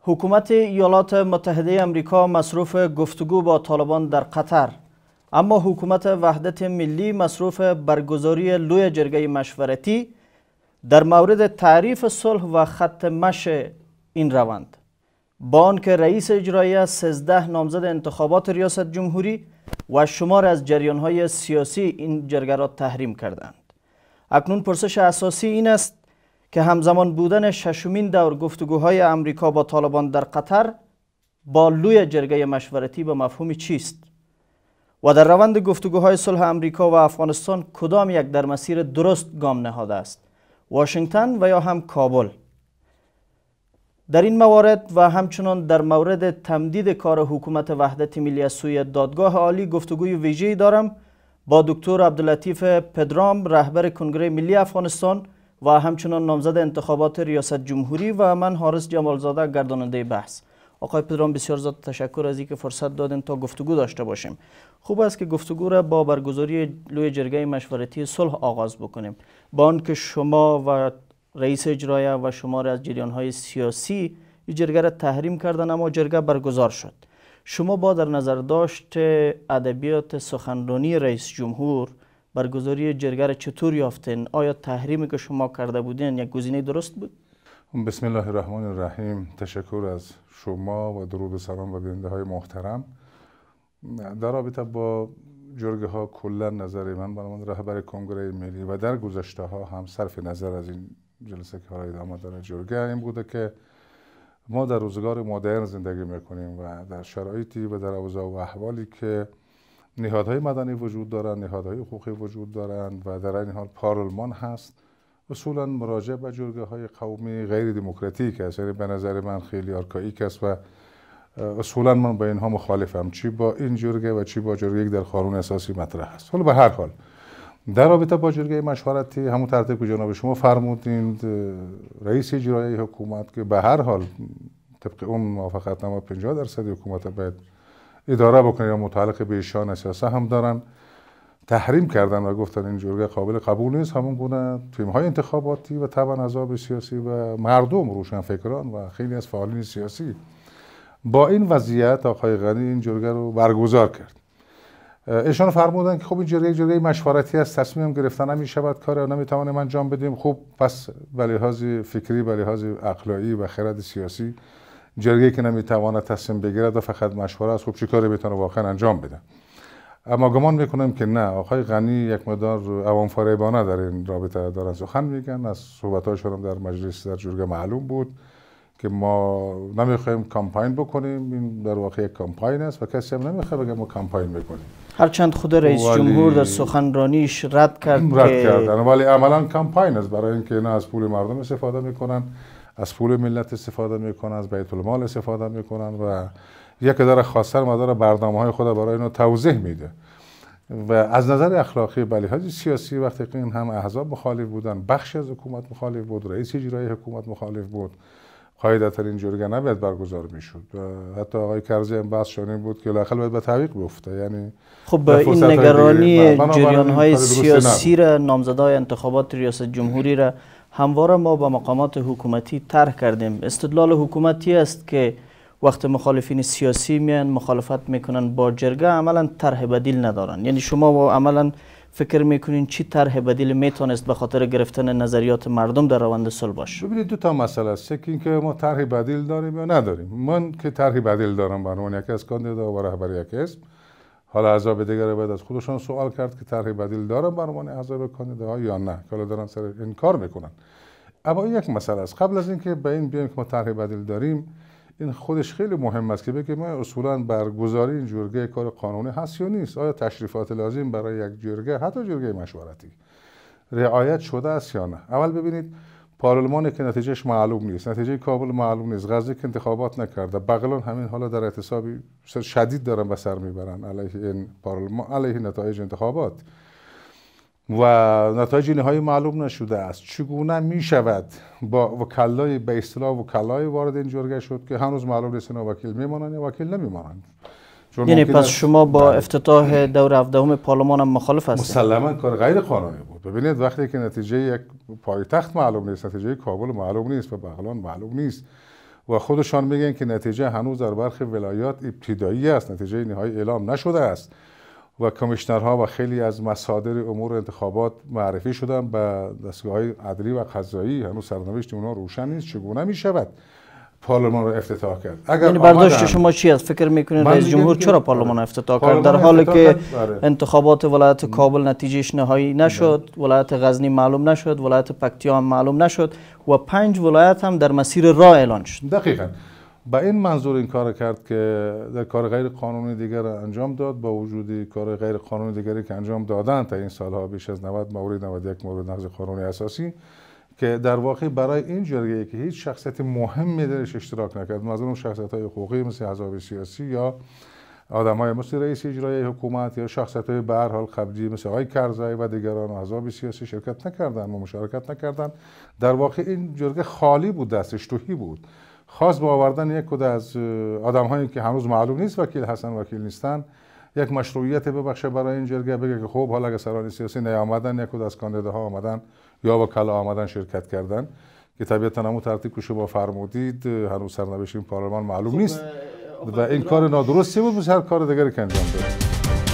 حکومت ایالات متحده آمریکا مصروف گفتگو با طالبان در قطر، اما حکومت وحدت ملی مصروف برگزاری لوی جرگه مشورتی در مورد تعریف صلح و خط مشی این روند، با آنکه رئیس اجرایی 13 نامزد انتخابات ریاست جمهوری و شمار از جریان‌های سیاسی این جرگه را تحریم کردند. اکنون پرسش اساسی این است که همزمان بودن ششمین دور گفتگوهای امریکا با طالبان در قطر با لوی جرگه مشورتی به مفهوم چیست و در روند گفتگوهای صلح امریکا و افغانستان کدام یک در مسیر درست گام نهاده است، واشنگتن و یا هم کابل؟ در این موارد و همچنان در مورد تمدید کار حکومت وحدت ملی از سوی دادگاه عالی گفتگوی ویژه‌ای دارم با دکتر عبداللطیف پدرام، رهبر کنگره ملی افغانستان و همچنان نامزد انتخابات ریاست جمهوری، و من حارس جمالزاده، گرداننده بحث. آقای پدرام، بسیار زیاد تشکر از اینکه فرصت دادین تا گفتگو داشته باشیم. خوب است که گفتگو را با برگزاری لوی جرگه مشورتی صلح آغاز بکنیم، با آنکه شما و رئیس اجرایی و شمار از جریان‌های سیاسی این جرگه را تحریم کردن، اما جرگه برگزار شد. شما با در نظر داشت ادبیات سخنرانی رئیس جمهور برگزاری جرگه را چطور یافتین؟ آیا تحریمی که شما کرده بودین یک گزینه درست بود؟ بسم الله الرحمن الرحیم. تشکر از شما و درود و سلام و بیننده های محترم. در رابطه با جرگه ها کلا نظر من به عنوان رهبر کنگره ملی و در گذشته ها هم صرف نظر از این جلسه که حالا ادامه داره جرگه این بوده که ما در روزگار مدرن زندگی میکنیم و در شرایطی و در اوضاع و احوالی که نهادهای مدنی وجود دارند، نهادهای حقوقی وجود دارند و در این حال پارلمان هست. اصولا مراجعه به جرگه های قومی غیر دموکراتیک است، یعنی به نظر من خیلی آرکائیک است و اصولا من با اینها مخالفم، چی با این جرگه و چی با جرگه یک در قانون اساسی مطرح است. حالا به هر حال در رابطه با جرگه مشورتی همون ترتیب که جناب شما فرمودید، رئیس اجرایی حکومت که به هر حال طبق اون موافقتنامه 50% حکومت باید اداره بکنه یا متعلق به ایشان اساسا هم دارن، تحریم کردن و گفتن این جرگه قابل قبول نیست. همون گونه تیم‌های انتخاباتی و طبعا احزاب سیاسی و مردم، روشنفکران و خیلی از فعالین سیاسی با این وضعیت آقای غنی این جرگه رو برگزار کرد. ایشان فرمودن که خب این جرگه مشورتی است، تصمیم گرفتن نمی‌شود، کار نمی‌توانیم انجام بدیم. خب پس به لحاظ فکری، به لحاظ عقلایی و خرد سیاسی جرگه که نمی‌تواند تصمیم بگیرد و فقط مشوره است، خب چه کاری بتونه واقعا انجام بده؟ اما گمان میکنم که نه، آقای غنی یک مقدار عوام فریبانه در این رابطه دارن سخن میگن. از صحبت‌هاشون هم در مجلس در جرگه معلوم بود که ما نمیخوایم کامپاین بکنیم، این در واقع یک کامپاین است و کسی هم نمیخواد بگه ما کامپاین میکنیم. هرچند خود رئیس جمهور در سخنرانیش رد کردن، ولی عملا کامپاین است، برای اینکه نه از پول مردم استفاده میکنن، از پول ملت استفاده میکنن، از بیت المال استفاده میکنن و یک اداره خاصه مدار برنامه‌های خود برای اینو توضیح میده. و از نظر اخلاقی به لحاظ سیاسی وقتی که این هم احزاب مخالف بودن، بخش از حکومت مخالف بود، رئیس اجرایی حکومت مخالف بود، قاعدتا این جرگه نباید برگزار میشد و حتی آقای کرزی هم بحث شده بود که لااقل باید به تعویق بیفته. یعنی خب این نگرانی جریان‌های سیاسی را، نامزدهای انتخابات ریاست جمهوری را همواره ما با مقامات حکومتی طرح کردیم. استدلال حکومتی است که وقت مخالفین سیاسی میان مخالفت میکنن با جرگه، عملا طرح بدیل ندارن. یعنی شما عملا فکر میکنین چی طرح بدیل میتونست به خاطر گرفتن نظریات مردم در روند صلح باشه؟ ببینید دو تا مسئله است، یکی اینکه ما طرح بدیل داریم یا نداریم. من که طرح بدیل دارم به عنوان یکی از کاندیدا و رهبر یک حزب، حالا احزاب دیگر باید از خودشون سوال کرد که طرح بدیل دارم به عنوان احزاب کاندیدا یا نه، که دارن سر این کار میکنن. اما این یک مسئله است. قبل از اینکه به این بیایم که ما طرح بدیل داریم، این خودش خیلی مهم است که بگیم اصولا برگزاری این جرگه کار قانونی هست یا نیست. آیا تشریفات لازم برای یک جرگه، حتی جرگه مشورتی، رعایت شده است یا نه؟ اول ببینید پارلمان که نتیجهش معلوم نیست، نتیجه کابل معلوم نیست، غزه که انتخابات نکرده، بغلان همین حالا در اعتصابی شدید دارن به سر میبرن علیه این پارلمان، علیه نتایج انتخابات و نتایج نهایی معلوم نشده است. چگونه می شود با وکلای به اصطلاح وکلای وارد این جرگه شد که هنوز معلوم نیست اینا وکیل میمانند یا وکیل نمیمانند؟ یعنی پس شما با افتتاح دور 17 پارلمان هم مخالف هستید؟ مسلما کار غیر قانونی بود. ببینید وقتی که نتیجه یک پایتخت معلوم نیست، نتیجه کابل معلوم نیست و بغلان معلوم نیست و خودشان میگن که نتیجه هنوز در برخی ولایات ابتدایی است، نتیجه نهایی اعلام نشده است و کمیشنرها و خیلی از مصادر امور انتخابات معرفی شدن به دستگاه‌های عدلی و قضایی. هنوز سرنوشت اونها روشن نیست چگونه میشود پارلمان رو افتتاح کرد. اگر یعنی برداشت شما چی است؟ فکر میکنید رئیس جمهور چرا پارلمان افتتاح کرد در حالی که انتخابات ولایت کابل نتیجهش نهایی نشد، ولایت غزنی معلوم نشد، ولایت پکتیا هم معلوم نشد و 5 ولایت هم در مسیر راه اعلان شد؟ دقیقاً با این منظور این کار کرد که در کار غیر قانونی دیگر انجام داد، با وجود کار غیر قانونی دیگری که انجام دادن تا این سالها بیش از 90 مورد 91 مورد نقض قانون اساسی، که در واقع برای این جرگه‌ای که هیچ شخصیت مهمی درش اشتراک نکرد، منظورم شخصیت‌های حقوقی مثل احزاب سیاسی یا آدم‌های مثل رئیس اجرایی حکومت یا شخصیت‌های به هر حال قبلی مثل آقای کرزی و دیگران احزاب سیاسی شرکت نکردند و مشارکت نکردند. در واقع این جرگه خالی بود، دستش تهی بود. خواست با آوردن یک کد از آدم‌هایی که هنوز معلوم نیست وکیل هستن وکیل نیستن یک مشروعیت ببخشه برای این جرگه، بگه که خب حالا اگه سران سیاسی نیامدن یک کد از کاندیداها آمدن یا وکلا آمدن شرکت کردن، که طبیعتا همون ترتیب که شما فرمودید هنوز سرنوشت این پارلمان معلوم نیست و این کار نادرستی بود مثل هر کار دیگری که انجام داد.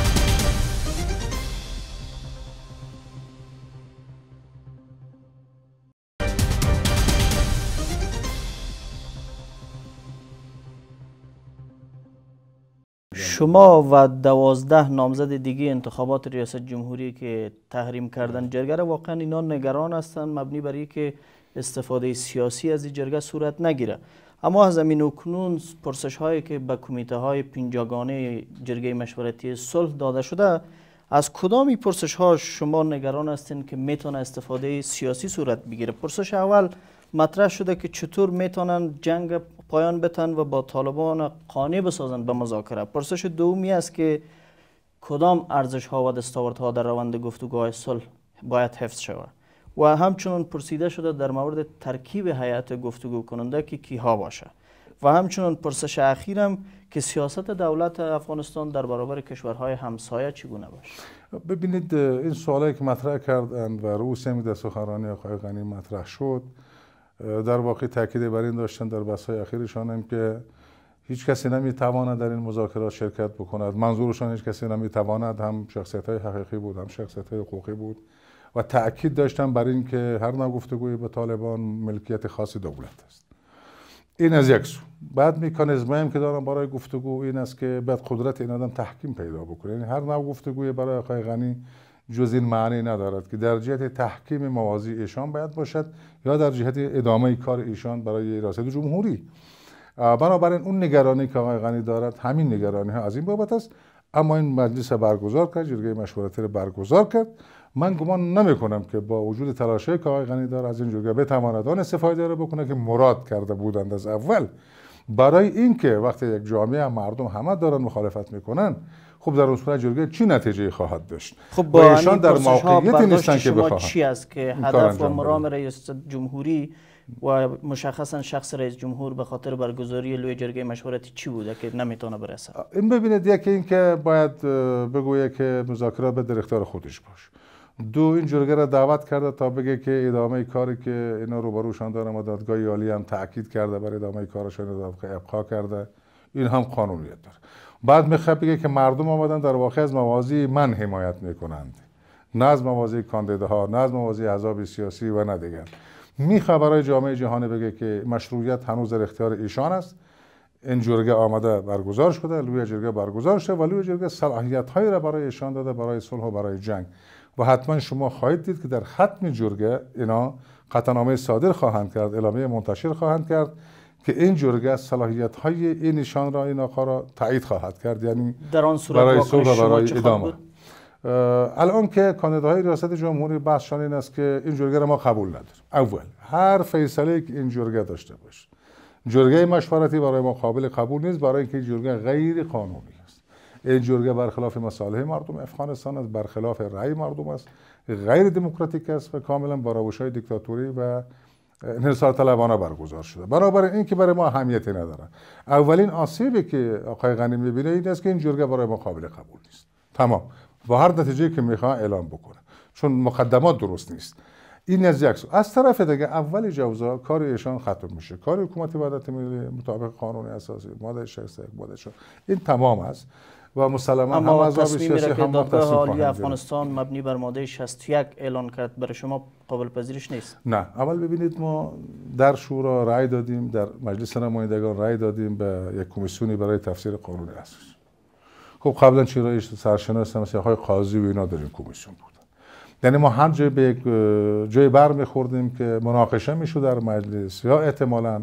شما و 12 نامزد دیگه انتخابات ریاست جمهوری که تحریم کردن جرگه را، واقعا اینا نگران هستند مبنی بر اینکه استفاده سیاسی از این جرگه صورت نگیره. اما از همین اکنون پرسش هایی که به کمیته های پنجگانه جرگه مشورتی صلح داده شده، از کدامی پرسش ها شما نگران هستین که میتونه استفاده سیاسی صورت بگیره؟ پرسش اول مطرح شده که چطور میتونن جنگ پایان بتن و با طالبان قانع بسازن به مذاکره. پرسش دومی است که کدام ارزش ها و دستاوردها در روند گفتگوهای صلح باید حفظ شود و همچنین پرسیده شده در مورد ترکیب هیئت گفتگو کننده که کیها باشه و همچنین پرسش اخیرم که سیاست دولت افغانستان در برابر کشورهای همسایه چگونه باشه. ببینید این سوالی که مطرح کردند و روز هم در سخنرانی آقای غنی مطرح شد، در واقع تاکید بر این داشتن در بحث‌های اخیرشان هم که هیچ کسی نمیتواند در این مذاکرات شرکت بکند. منظورشان هیچ کسی نمیتواند هم شخصیت‌های حقیقی بود هم شخصیت‌های حقوقی بود و تاکید داشتن بر این که هر نوع گفتگوی با طالبان ملکیت خاص دولت است. این از یک سو. بعد مکانیزمی هم که دارن برای گفتگو این است که بعد قدرت این آدم تحکیم پیدا بکنه. یعنی هر نوع گفتگوی برای آقای غنی جز این معنی ندارد که در جهت تحکیم مواضع ایشان باید باشد یا در جهت ادامه کار ایشان برای ریاست جمهوری. بنابراین اون نگرانی که آقای غنی دارد همین نگرانی ها از این بابت است. اما این مجلس برگزار کرد، جرگه مشورتی رو برگزار کرد. من گمان نمی کنم که با وجود تلاشی که آقای غنی دارد از این جرگه بتواند آن استفاده رو بکنه که مراد کرده بودند از اول، برای اینکه وقتی یک جامعه مردم همه دارن مخالفت میکنن، خب در اون صورت جرگه چی نتیجه خواهد داشت؟ خب با ایشان در موقعیتی نیستن که بخواهند. چی است که هدف و مرام رئیس جمهوری و مشخصا شخص رئیس جمهور به خاطر برگزاری لوی جرگه مشورتی چی بوده که نمیتونه برسه؟ این ببینید، یکی این که باید بگویه که مذاکرات به در اختیار خودش باشه. دو، این جرگه را دعوت کرده تا بگه که ادامه کاری که اینا روبروشان دارن و دادگاه عالی هم تاکید کرده بر ادامه کارشون ابقا کرده، این هم قانونیت داره. بعد میخواد بگه که مردم آمدن در واقع از مواضع من حمایت میکنند، نه از مواضع کاندیداها، نه از مواضع احزاب سیاسی و نه دیگر. میخواد برای جامعه جهانی بگه که مشروعیت هنوز در اختیار ایشان است. این جرگه آمده برگزار شده، لوی جرگه برگزار شده و لوی جرگه صلاحیت‌هایی را برای ایشان داده برای صلح و برای جنگ. و حتما شما خواهید دید که در ختم جرگه اینا قطعنامه صادر خواهند کرد، اعلامیه منتشر خواهند کرد که این جرگه صلاحیت‌های این نشان را، این آقا را تایید خواهد کرد. یعنی در آن صورت برای صلح و برای ادامه. الان که کاندیداهای ریاست جمهوری بحثشان این است که این جرگه را ما قبول نداریم. اول هر فیصله که این جرگه داشته باشه، جرگه مشورتی برای ما قابل قبول نیست، برای اینکه این جرگه غیر قانونی است. این جرگه برخلاف مصالح مردم افغانستان است، برخلاف رأی مردم است، غیر دموکراتیک است و کاملا با روش‌های دیکتاتوری و انحصار طلبانه برگزار شده. بنابراین این که برای ما اهمیتی نداره. اولین آسیبی که آقای غنی می‌بینه این است که این جرگه برای ما قابل قبول نیست. تمام. با هر نتیجه‌ای که می‌خواد اعلام بکنه، چون مقدمات درست نیست. این از یک سو. از طرف دیگه اول جوزا کار ایشان ختم میشه. کار حکومت وحدت ملی مطابق قانون اساسی ماده 61 ماده 4 این تمام است و مسلما هم اما احزاب تصمیمی سیاسی را که هم دادگاه تصمیم عالی خواهند افغانستان مبنی بر ماده 61 اعلان کرد برای شما قابل پذیرش نیست؟ نه. اول ببینید ما در شورا رأی دادیم، در مجلس نمایندگان رأی دادیم به یک کمیسیونی برای تفسیر قانون اساسی. خب قبلا چیزای سرشناس مثل آقای قاضی و اینا در این کمیسیون بودن. یعنی ما هر جای به یک جای بر می‌خوردیم که مناقشه میشد در مجلس یا احتمالاً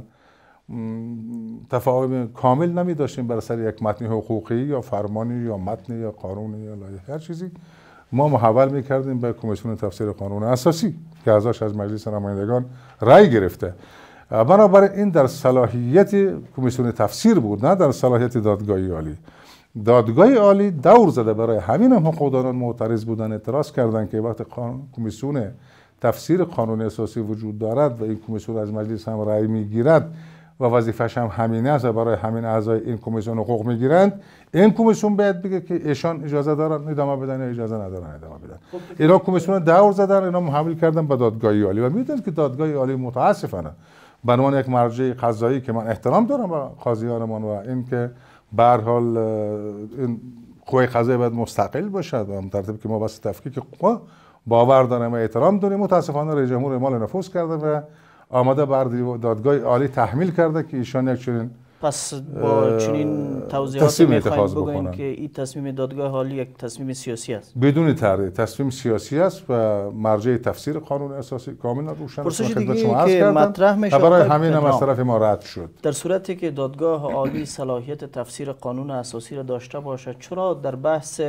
تفاهم کامل نمی داشتیم بر سر یک متن حقوقی یا فرمانی یا متن یا قانونی یا لایحه هر چیزی، ما محول می‌کردیم به کمیسیون تفسیر قانون اساسی که ازش از مجلس نمایندگان رأی گرفته. بنابراین این در صلاحیت کمیسیون تفسیر بود، نه در صلاحیت دادگاه عالی. دادگاه عالی دور زده، برای همین هم حقوقدانان معترض بودن، اعتراض کردند که وقت کمیسیون تفسیر قانون اساسی وجود دارد و این کمیسیون از مجلس هم رأی میگیرد و وظیفش هم همین است و برای همین اعضای این کمیسیون حقوق میگیرند، این کمیسیون باید بگه که ایشان اجازه دارن ادامه بدن یا اجازه ندارن ادامه بدن. اینا کمیسیون دور زدن، اینا محول کردن به دادگاه عالی و میدونید که دادگاه عالی متاسفانه به عنوان یک مرجع قضایی که من احترام دارم به قاضیانمان و این که به هر حال این قوه قضاییه باید مستقل باشد و ترتیبی که ما بس تفکیک قوا باور داریم و احترام داریم، متاسفانه رئیس جمهور اعمال نفوذ کرده و آماده بر دادگاه عالی تحمیل کرده که ایشان یک چنین پس با چنین توضیحاتی میخوایم بگوییم که این تصمیم دادگاه عالی یک تصمیم سیاسی است؟ بدون تردید تصمیم سیاسی است و مرجع تفسیر قانون اساسی کاملا روشن است. پرسش دیگه که مطرح میشه برای همین هم از طرف ما رد شد. در صورتی که دادگاه عالی صلاحیت تفسیر قانون اساسی را داشته باشد، چرا در بحث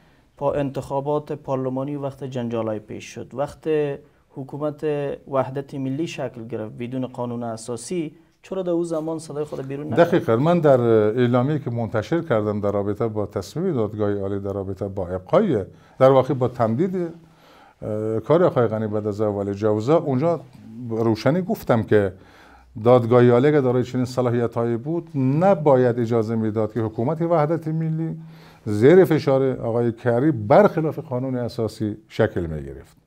انتخابات پارلمانی وقت جنجالای پیش شد، وقت حکومت وحدت ملی شکل گرفت بدون قانون اساسی، چرا در اون زمان صدای خود بیرون نکرد؟ دقیقاً من در اعلامیه‌ای که منتشر کردم در رابطه با تصمیم دادگاه عالی در رابطه با ابقای در واقع با تمدید کار آقای غنی بعد از اول جوزا، اونجا روشنی گفتم که دادگاه عالی که دارای چنین صلاحیت‌هایی بود نباید اجازه میداد که حکومت وحدت ملی زیر فشار آقای کری برخلاف قانون اساسی شکل می‌گرفت.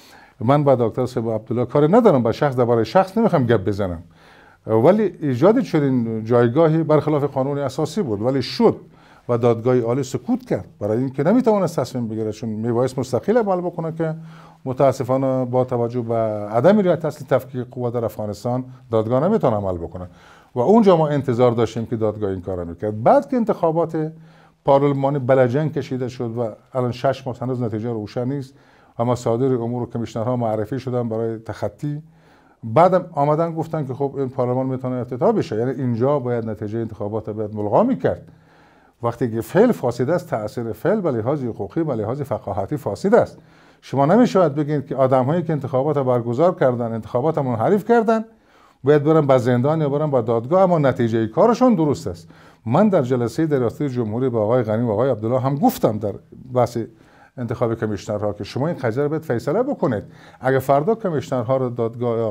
من با دکتر صاحب عبدالله کار ندارم، با شخص درباره شخص نمیخوام گپ بزنم، ولی ایجاد چنین جایگاهی برخلاف قانون اساسی بود ولی شد و دادگاه عالی سکوت کرد برای اینکه نمیتوانست تصمیم بگیره، چون میبایست مستقل عمل بکنه که متاسفانه با توجه به عدم رعایت اصل تفکیک قوا در افغانستان دادگاه نمیتونه عمل بکنه و اونجا ما انتظار داشتیم که دادگاه این کارو میکرد. بعد که انتخابات پارلمانی بلجنگ کشیده شد و الان 6 ماه هنوز نتیجه روشن نیست و مصادر امور و کمیشنرها معرفی شدن برای تخطی، بعدم آمدن گفتن که خب این پارلمان میتونه افتتاح بشه، یعنی اینجا باید نتیجه انتخابات باید ملغا میکرد. وقتی که فعل فاسد است، تاثیر فعل به لحاظ حقوقی به لحاظ فقاهتی فاسد است. شما نمیشود بگید که آدم‌هایی که انتخابات برگزار کردن، انتخابات منحرف کردن، باید برن به زندان یا برن به دادگاه، اما نتیجه کارشون درست است. من در جلسه در ریاست جمهوری با آقای غنی و آقای عبدالله هم گفتم در بحث انتخاب کمیشنرها که شما این قضیه رو باید فیصله بکنید. اگه فردا کمیشنرها رو دادگاه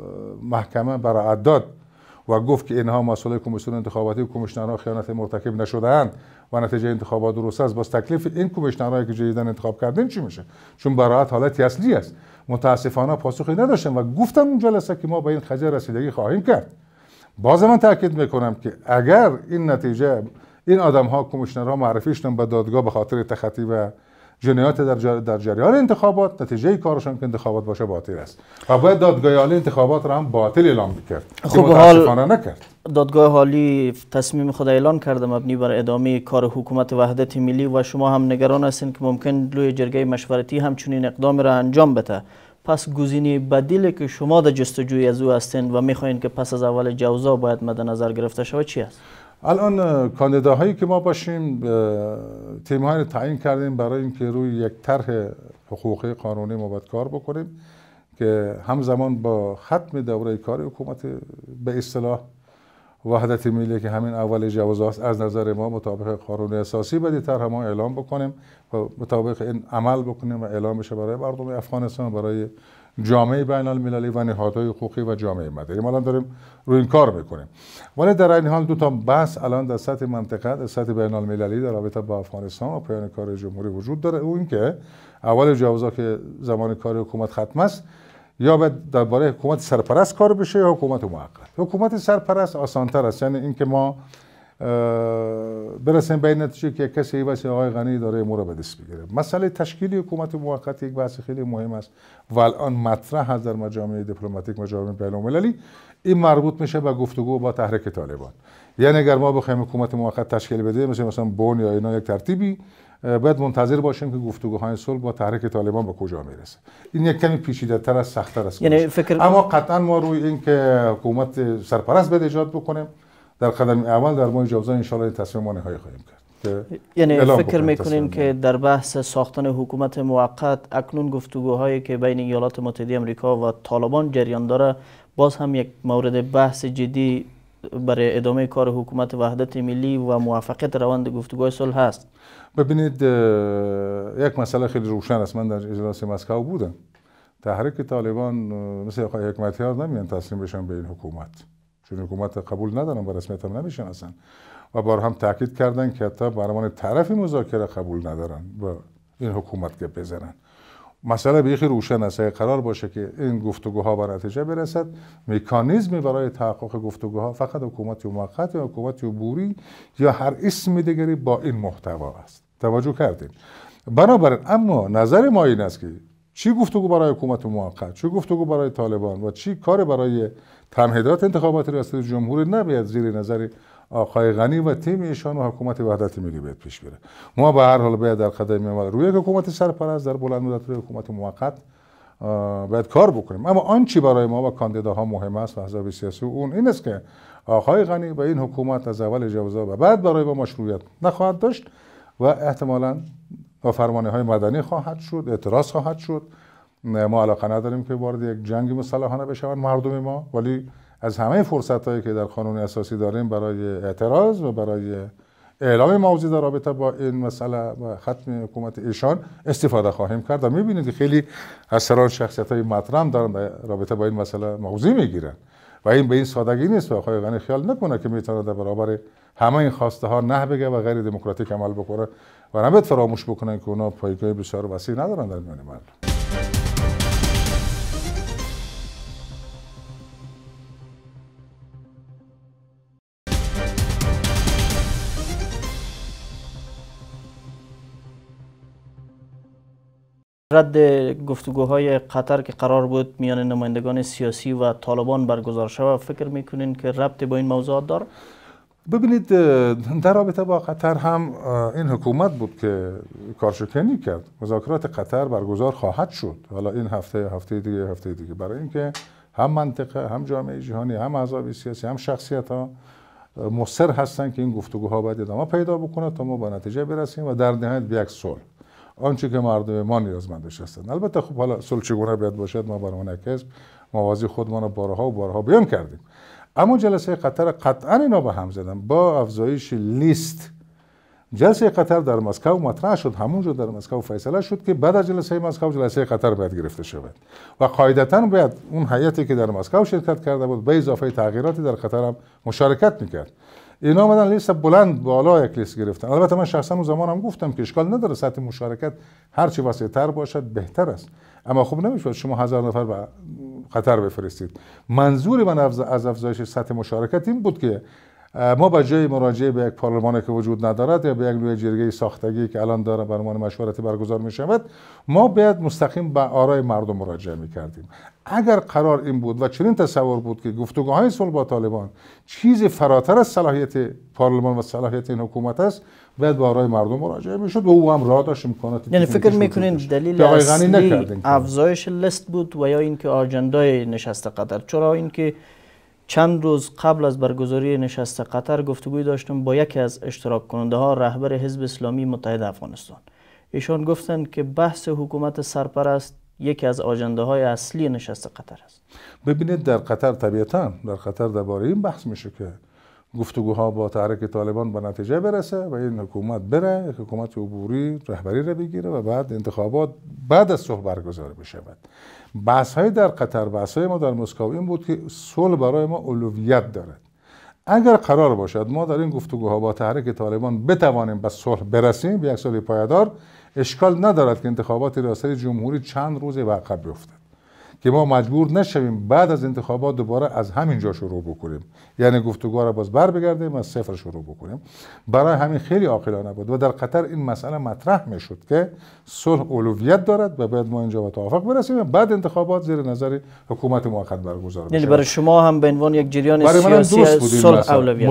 محکمه برآورد داد و گفت که اینها مسئول کمیسیون انتخاباتی و کمیشنرها خیانت مرتکب نشده‌اند و نتیجه انتخابات درست است، باز تکلیف این کمیشنرهایی که جدیداً انتخاب کردن چی میشه؟ چون برآورد حالتی اصلی است. متاسفانه پاسخی نداشتم و گفتم اون جلسه که ما به این قضیه رسیدگی خواهیم کرد. باز من تاکید میکنم که اگر این نتیجه این آدم‌ها کمیشنرها معرفی شدن به دادگاه به خاطر تخطی و جنایات در جریان انتخابات، نتیجه کارشان که انتخابات باشه باطل است و باید دادگاه عالی انتخابات را هم باطل اعلام کرد. خب حال نکرد. دادگاه عالی تصمیم خود اعلان کرده مبنی بر ادامه کار حکومت وحدت ملی و شما هم نگران هستین که ممکن لوی جرگه مشورتی همچنین اقدام را انجام بده. پس گزینه بدیلی که شما در جستجوی از او هستین و میخواین که پس از اول جوزا باید مد نظر گرفته شود چی است؟ الان کاندیداهایی که ما باشیم تیم‌های رو تعیین کردیم برای اینکه روی یک طرح حقوقی قانونی ما باید کار بکنیم که همزمان با ختم دوره کار حکومت به اصطلاح وحدت ملی که همین اول جواز است، از نظر ما مطابق قانون اساسی باید طرح ما اعلام بکنیم و مطابق این عمل بکنیم و اعلام بشه برای مردم افغانستان، برای جامعه بین المللی و نهادهای حقوقی و جامعه مدنی. ما الان داریم روی این کار میکنیم. ولی در این حال دو تا بحث الان در سطح منطقه، در سطح بین المللی در رابطه با افغانستان و پایان کار جمهوری وجود داره. اون که اول جوازا که زمان کار حکومت ختم است، یا باید درباره حکومت سرپرست کار بشه یا حکومت موقت. حکومت سرپرست آسان‌تر است، یعنی اینکه ما برسیم به این نتیجه که کسی واسه آقای غنی داره امور رو به دست بگیره. مسئله تشکیل حکومت موقت یک بحث خیلی مهم است و الان مطرح است در مجامع دیپلماتیک، مجامع بین‌المللی. این مربوط میشه به گفتگو با تحریک طالبان. یعنی اگر ما بخوایم حکومت موقت تشکیل بدیم مثلا بون یا اینا یک ترتیبی، باید منتظر باشیم که گفتگوهای صلح با تحریک طالبان به کجا میرسه. این یک کمی پیچیده‌تر است، سخت‌تر است. یعنی اما قطعا ما روی این که حکومت سرپرست باید ایجاد بکنیم در قدم اول در ماه جوزان ان شاءالله تصمیم ما نهایی خواهیم کرد. یعنی فکر میکنین که در بحث ساختن حکومت موقت اکنون گفتگوهایی که بین ایالات متحده آمریکا و طالبان جریان داره باز هم یک مورد بحث جدی برای ادامه کار حکومت وحدت ملی و موافقت روند گفتگوهای صلح هست؟ ببینید یک مسئله خیلی روشن است. من در اجلاس مسکو بودم. تحریک طالبان مثل آقای حکمتیار نمیان تسلیم بشن به این حکومت، چون حکومت قبول ندارن، به رسمیت هم نمیشناسن و بار هم تاکید کردن که حتی به عنوان طرف مذاکره قبول ندارن با این حکومت که بزنن. مسئله بیخی روشن است. قرار باشه که این گفتگوها به نتیجه برسد، مکانیزمی برای تحقق گفتگوها فقط حکومت موقت یا حکومت عبوری یا هر اسم دیگری با این محتوا است. توجه کردین؟ بنابراین اما نظر ما این است که چی گفتگو برای حکومت موقت، چی گفتگو برای طالبان و چی کار برای تمهیدات انتخابات ریاست جمهوری نباید زیر نظر آقای غنی و تیم ایشان و حکومت وحدت ملی باید پیش بره. ما به هر حال باید در قدم اول روی حکومت سرپرست در بلند مدت روی حکومت موقت باید کار بکنیم. اما آنچه برای ما و کاندیداها مهم است و احزاب سیاسی اون این است که آقای غنی و این حکومت از اول جوزا و بعد برای ما مشروعیت نخواهد داشت و احتمالاً با فرمانه‌های مدنی خواهد شد، اعتراض خواهد شد. ما علاقه نداریم که وارد یک جنگ مسلحانه بشوند مردم ما، ولی از همه فرصت‌هایی که در قانون اساسی داریم برای اعتراض و برای اعلام موضوع در رابطه با این مسئله و ختم حکومت ایشان استفاده خواهیم کرد. و می‌بینید که خیلی از سران شخصیت‌های مطرح دارن در رابطه با این مسئله موضوع می‌گیرن و این به این سادگی نیست و آقای غنی خیال نکنه که میتونه در برابر همه این خواسته ها نه بگه و غیر دموکراتیک عمل بکنه و نباید فراموش بکنن که اونا پایگاه بسیار وسیع ندارن در میان مردم. رد گفتگوهای قطر که قرار بود میان نمایندگان سیاسی و طالبان برگزار شود، فکر میکنین که ربطی با این موضوع داره؟ ببینید در رابطه با قطر هم این حکومت بود که کارشکنی کرد. مذاکرات قطر برگزار خواهد شد، حالا این هفته دیگه برای اینکه هم منطقه، هم جامعه جهانی، هم احزاب سیاسی، هم شخصیت ها مصر هستن که این گفتگوها باید ادامه پیدا بکنه تا ما به نتیجه برسیم و در نهایت به یک صلح، آنچه که مردم ما نیازمندش هستند. البته خب حالا صلح چگونه باید باشد ما برای اون کسب موازی خودمان بارها و بارها بیان کردیم. اما جلسه قطر قطعا اینا به هم زدن با افزایش لیست. جلسه قطر در مسکو مطرح شد، همونجا در مسکو فیصله شد که بعد از جلسه مسکو جلسه قطر باید گرفته شود و قاعدتاً باید اون هیئتی که در مسکو شرکت کرده بود به اضافه تغییراتی در قطر هم مشارکت میکرد. اینا اومدن لیست بلند بالا یک لیست گرفتن. البته من شخصا اون زمان هم گفتم که اشکال نداره سطح مشارکت هر چی وسیع‌تر باشد بهتر است، اما خب نمیشه شما 1000 نفر به قطر بفرستید. منظور من از افزایش سطح مشارکت این بود که ما با جای مراجعه به یک پارلمانی که وجود ندارد یا به یک نوع جرگه ساختگی که الان داره برنامه مشورتی برگزار می شود، ما باید مستقیم به آرای مردم مراجعه می کردیم. اگر قرار این بود و چنین تصور بود که گفتگوهای صلح با طالبان چیزی فراتر از صلاحیت پارلمان و صلاحیت این حکومت است، باید به آرای مردم مراجعه می شد و او هم راه داشت امکانات. یعنی فکر میکنین دلیل اصلی افزایش لیست بود و یا اینکه آجندای نشست قطر؟ چرا اینکه چند روز قبل از برگزاری نشست قطر گفتگوی داشتم با یکی از اشتراک کننده ها، رهبر حزب اسلامی متحد افغانستان. ایشان گفتند که بحث حکومت سرپرست یکی از آجنده های اصلی نشست قطر است. ببینید در قطر طبیعتاً در قطر درباره این بحث میشه که گفتگوها با تحریک طالبان به نتیجه برسه و این حکومت بره، یک حکومت عبوری رهبری را بگیره و بعد انتخابات بعد از صلح برگزار بشود. بحث‌های در قطر، بحث‌های ما در مسکو این بود که صلح برای ما اولویت دارد. اگر قرار باشد ما در این گفتگوها با تحریک طالبان بتوانیم به صلح برسیم، به یک صلح پایدار، اشکال ندارد که انتخابات ریاست جمهوری چند روز عقب بیفتد. که ما مجبور نشویم بعد از انتخابات دوباره از همین جا شروع بکنیم، یعنی گفتگو را باز بر بگردیم از صفر شروع بکنیم. برای همین خیلی عاقلانه بود و در قطر این مسئله مطرح میشد که صلح اولویت دارد و باید ما اینجا به توافق برسیم، بعد انتخابات زیر نظر حکومت موقت برگزار بشه. یعنی برای شما هم به عنوان یک جریان سیاسی صلح اولویت؟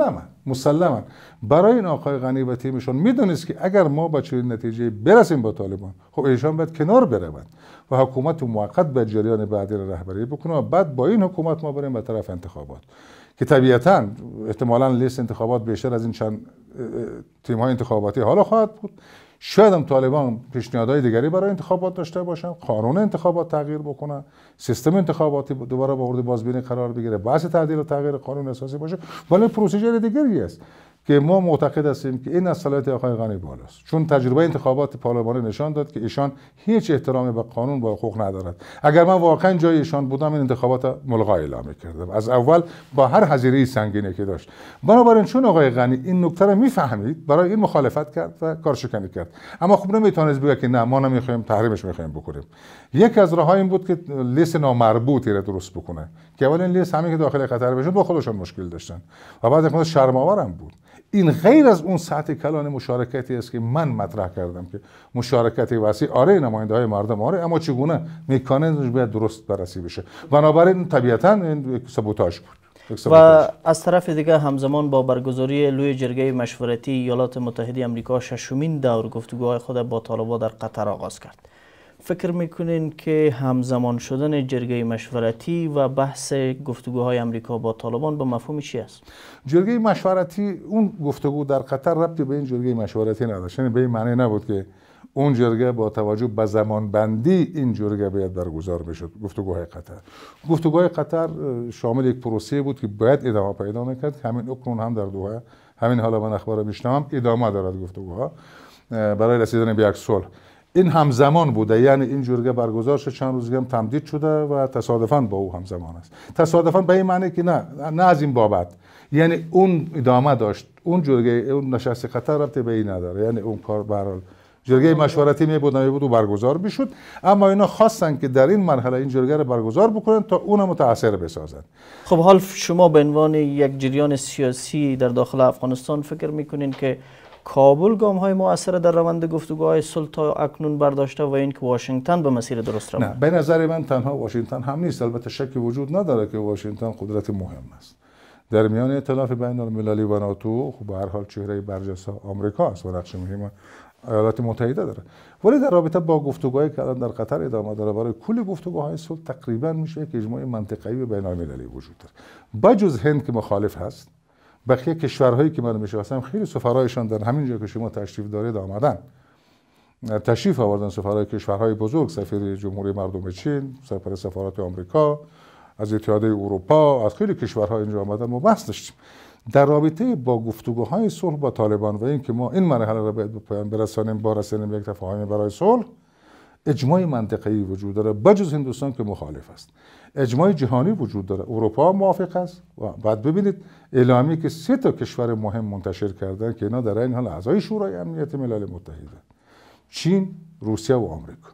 مسلما برای این آقای غنی و تیمشون میدونست که اگر ما با چنین نتیجه برسیم با طالبان، خب ایشان باید کنار بروند و حکومت موقت به جریان بعدی را رهبری بکنه و بعد با این حکومت ما بریم به طرف انتخابات که طبیعتاً احتمالاً لیست انتخابات بیشتر از این چند تیم‌های انتخاباتی حالا خواهد بود. شاید هم طالبان پیشنهادهای دیگری برای انتخابات داشته باشن، قانون انتخابات تغییر بکنه، سیستم انتخاباتی دوباره با مورد بازبینی قرار بگیره، بحث تعدیل و تغییر قانون اساسی باشه، ولی پروسیجر دیگری است که ما معتقد هستیم که این از صلاحیت آقای غنی بالاست، چون تجربه انتخابات پارلمانی نشان داد که ایشان هیچ احترامی به قانون و حقوق ندارد. اگر من واقعا جای ایشان بودم این انتخابات ملغا اعلام می‌کردم از اول با هر حظیره سنگینی که داشت. بنابراین چون آقای غنی این نکته رو میفهمید برای این مخالفت کرد و کارشکنی کرد، اما خب نمیتونست بگه که نه ما نمیخوایم تحریمش میخوایم بکنیم. یک از راه‌ها این بود که لیست نامربوطی را درست بکنه که اول این لیست همین که داخل قطر بشه با خودشون مشکل داشتن و بعد یک شرم‌آور بود. این غیر از اون سطح کلان مشارکتی است که من مطرح کردم که مشارکتی وسیع آره نماینده های مردم آره، اما چگونه مکانیزمش باید درست بررسی بشه. بنابراین طبیعتاً این یک سابوتاژ بود. و از طرف دیگه همزمان با برگزاری لوی جرگه مشورتی ایالات متحده آمریکا ششمین دور گفتگوهای خود با طالبان در قطر آغاز کرد. فکر میکنین که همزمان شدن جرگه مشورتی و بحث گفتگوهای آمریکا با طالبان به مفهوم چی است؟ جرگه مشورتی، اون گفتگو در قطر ربطی به این جرگه مشورتی نداشت، یعنی به این معنی نبود که اون جرگه با توجه به زمان بندی این جرگه باید برگزار بشد. گفتگوهای قطر شامل یک پروسه بود که باید ادامه پیدا میکرد. همین اکنون هم در دوحه، همین حالا من اخبار میشنوم ادامه دارد گفتگوها برای رسیدن به یک صلح. این همزمان بوده، یعنی این جرگه برگزار شد، چند روز هم تمدید شده و تصادفاً با او همزمان است. تصادفاً به این معنی که نه از این بابت، یعنی اون ادامه داشت، اون جرگه، اون نشست قطر ربطی به این نداره، یعنی اون کار به هر حال جرگه مشورتی میبود و برگزار بشد، اما اینا خواستن که در این مرحله این جرگه رو برگزار بکنن تا اون متاثر بسازن. خب حال شما به عنوان یک جریان سیاسی در داخل افغانستان فکر میکنین که کابل گام های مؤثر در روند گفتگوهای صلح تا اکنون برداشته و اینکه واشنگتن به مسیر درست رفته؟ نه، به نظر من تنها واشنگتن هم نیست، البته شکی وجود نداره که واشنگتن قدرت مهم است در میان ائتلاف بین المللی و ناتو. خب به هر حال چهره برجسته آمریکا است و نقش مهم ایالات متحده داره، ولی در رابطه با گفتگوهایی که الان در قطر ادامه داره برای کل گفتگوهای صلح تقریبا میشه یک اجماع منطقه‌ای و بین المللی وجود داره. بجز هند که مخالف هست، بقیه کشورهایی که من میشناسم خیلی سفرایشان در همین جا که شما تشریف دارید آمدن، تشریف آوردن سفرای کشورهای بزرگ، سفیر جمهوری مردم چین، سفیر سفارت آمریکا، از اتحادیه اروپا، از خیلی کشورها اینجا آمدن. ما بحث داشتیم در رابطه با گفتگوهای صلح با طالبان و اینکه ما این مرحله را باید به پایان برسانیم با رسیدن یک تفاهم برای صلح. اجماع منطقه‌ای وجود داره بجز هندوستان که مخالف است. اجماع جهانی وجود داره، اروپا موافق است و بعد ببینید اعلامی که 3 تا کشور مهم منتشر کردن که اینا در این حال اعضای شورای امنیت ملل متحده، چین، روسیه و آمریکا،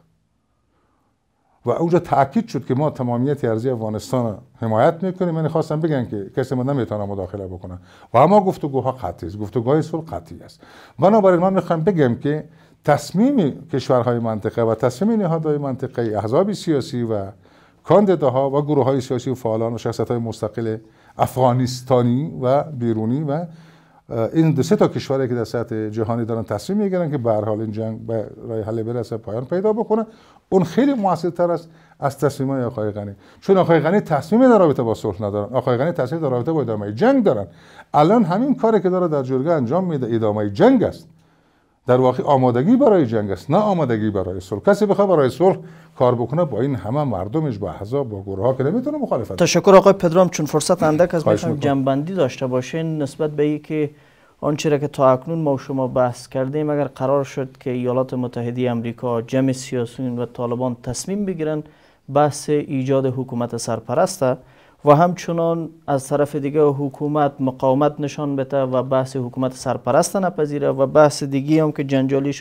و اونجا تاکید شد که ما تمامیت ارضی افغانستان را حمایت میکنیم. من خواستم بگن که کسی ما نمیتونه مداخله بکنه و اما گفتگوها قطعی است، گفتگوهای صلح قطعی است. بنابراین من میخوام بگم که تصمیم کشورهای منطقه و تصمیم نهادهای منطقه، احزاب سیاسی و کاندیداها و گروه‌های سیاسی و فعالان و شخصیت‌های مستقل افغانستانی و بیرونی و این 3 تا کشوری که در سطح جهانی دارن تصمیم میگیرن که به هر حال این جنگ به راه حل برسه، پایان پیدا بکنه، اون خیلی موثرتر است از تصمیم‌های آقای غنی. چون آقای غنی تصمیم در رابطه با صلح ندارن، آقای غنی تصمیم در رابطه با ادامه جنگ دارن. الان همین کاری که داره در جرگه انجام میده ادامه جنگ است، در واقع آمادگی برای جنگ است، نه آمادگی برای صلح. کسی بخواد برای صلح کار بکنه با این همه مردمش، با احزاب، با گروه‌ها که نمیتونه مخالفت. تشکر آقای پدرام. چون فرصت اندک از میخوایم جنبندی داشته باشین نسبت به اینکه آنچه را که تا اکنون ما و شما بحث کردیم، اگر قرار شد که ایالات متحده آمریکا، جمع سیاسیون و طالبان تصمیم بگیرن بحث ایجاد حکومت سرپرست و همچنان از طرف دیگه حکومت مقاومت نشان بده و بحث حکومت سرپرست نپذیره و بحث دیگه هم که جنجالی شد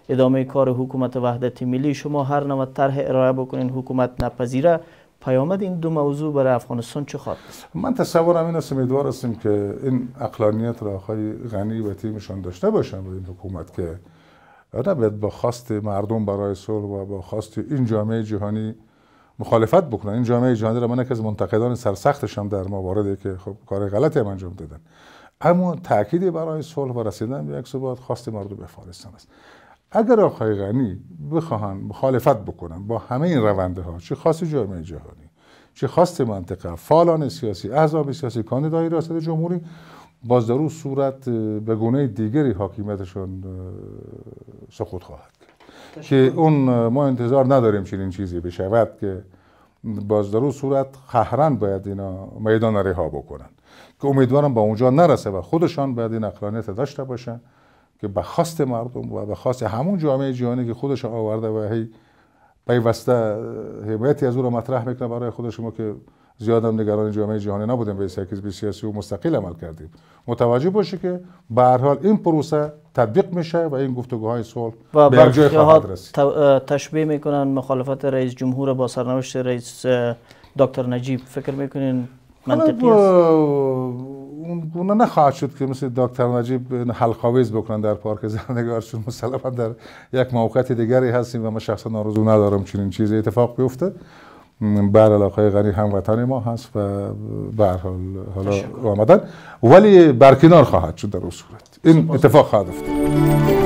ادامه کار حکومت وحدت ملی. شما هر نوع طرح ارائه بکنین حکومت نپذیره، پیامد این دو موضوع برای افغانستان چه خواهد است؟ من تصورم این است، امیدوار هستیم که این عقلانیت را آقای غنی و تیمشان داشته باشن و این حکومت که نباید با خواست مردم برای صلح و با خواست این جامعه جهانی مخالفت بکنن. این جامعه جهانی را من یکی از منتقدان سرسختشم در مواردی که خب کار غلطی هم انجام دادن، اما تأکیدی برای صلح و رسیدن به یک ثبات خواست مردم افغانستان است. اگر آقای غنی بخواهن مخالفت بکنن با همه این رونده ها، چه خواست جامعه جهانی، چه خواست منطقه، فعالان سیاسی، احزاب سیاسی، کاندیدای ریاست جمهوری، باز در اون صورت به گونه دیگری حاکمیتشون سقوط خواهد کرد که اون ما انتظار نداریم چنین چیزی بشود که باز در اون صورت قهرن باید اینا میدان رها بکنن که امیدوارم با اونجا نرسه و خودشان باید این عقلانیت داشته باشن که به خواست مردم و به خواست همون جامعه جهانی که خودش آورده و هی پیوسته حمایتی از او را مطرح میکنه برای خودش، ما که زیاد هم نگران جامعه جهانی نبودیم، به حزب سیاسی و مستقل عمل کردیم، متوجه باشه که به هر حال این پروسه تطبیق میشه و این گفتگوهای صلح به یک جای خواهد رسید. تشبیه میکنن مخالفت رئیس جمهور با سرنوشت رئیس دکتر نجیب، فکر میکنین منطقی است؟ اون نخواهد شد که مثل دکتر نجیب حلق‌آویز بکنن در پارک زرنگار، چون مسلماً در یک موقعیت دیگری هستیم و من شخصا آرزو ندارم چنین چیزی اتفاق بیفته. به هر حال آقای غنی هموطن ما هست و به هر حال حالا آمدن، ولی برکنار خواهد شد در اون صورت این اتفاق خواهد افتاد.